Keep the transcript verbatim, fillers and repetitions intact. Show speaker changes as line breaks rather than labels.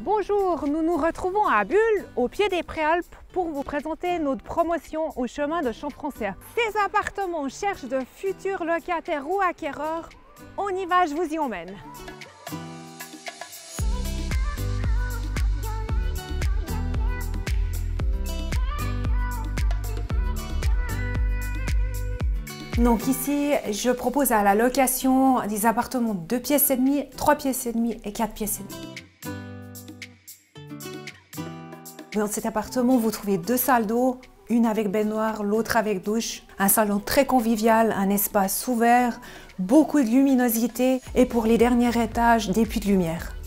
Bonjour, nous nous retrouvons à Bulle, au pied des Préalpes, pour vous présenter notre promotion au chemin de Champfrontière. Ces appartements cherchent de futurs locataires ou acquéreurs. On y va, je vous y emmène. Donc ici, je propose à la location des appartements de deux pièces et demie, trois pièces et demie et quatre pièces et demie. Dans cet appartement, vous trouvez deux salles d'eau, une avec baignoire, l'autre avec douche. Un salon très convivial, un espace ouvert, beaucoup de luminosité et pour les derniers étages, des puits de lumière.